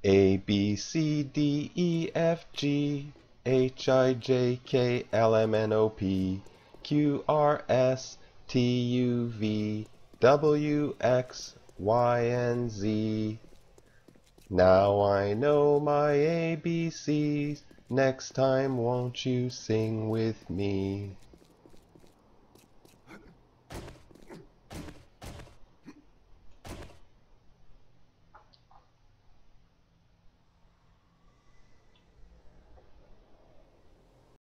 A, B, C, D, E, F, G, H, I, J, K, L, M, N, O, P, Q, R, S, T, U, V, W, X, Y, and Z. Now I know my ABCs. Next time won't you sing with me?